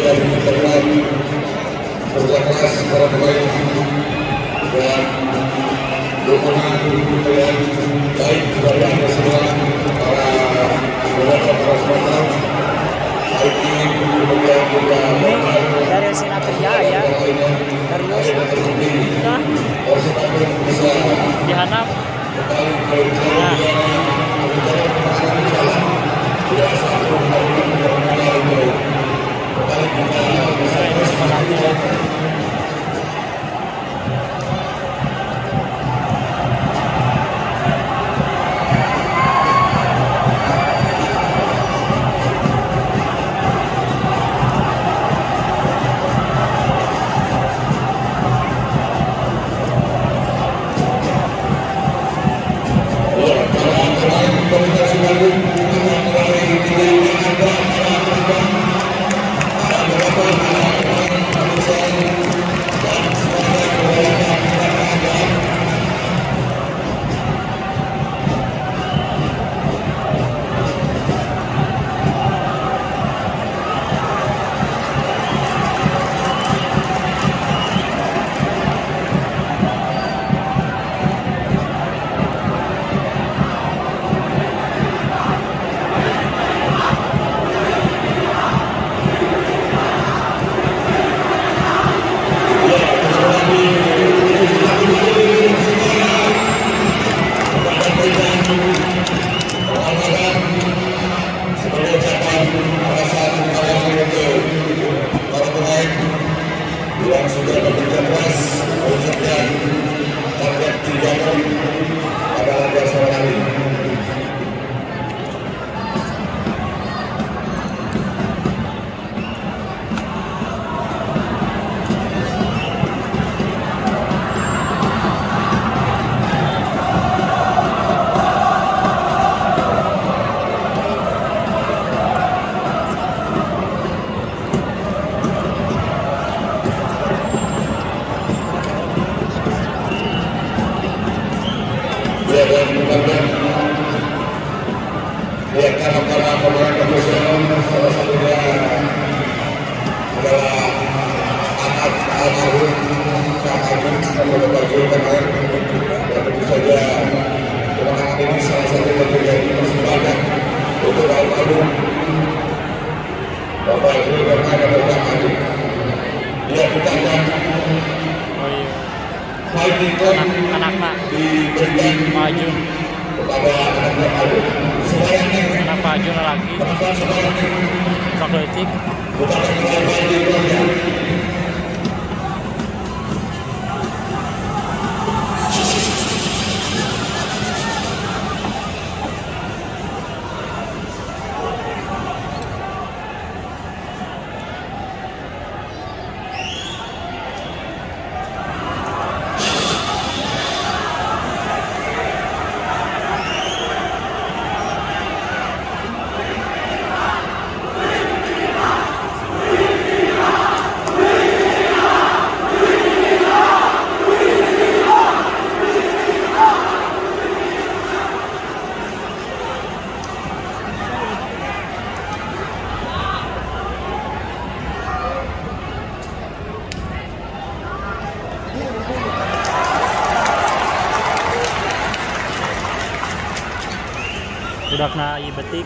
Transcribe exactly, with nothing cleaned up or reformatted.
dari terlihat kerja keras para pemain dan dukungan yang baik dari anda semua, para beberapa para supporter, baik ini kemudian juga dari Sinatria ya, Darius nah dihanap nah yang sudah bekerja keras mewujudkan target tiga poin pada laga sore hari ini. Dan kemudian ya karena para pemain profesional salah satunya adalah anak almarhum Kang Agung dan Bapak Jul kemarin, dan tentu saja kemenangan ini salah satu yang menjadi persembahan untuk almarhum Bapak Jul kemarin dan Bapak Agung. Dia kita akan anak-anak diberikan maju kepada anak-anak Agung. anak maju lagi atletik budak na betik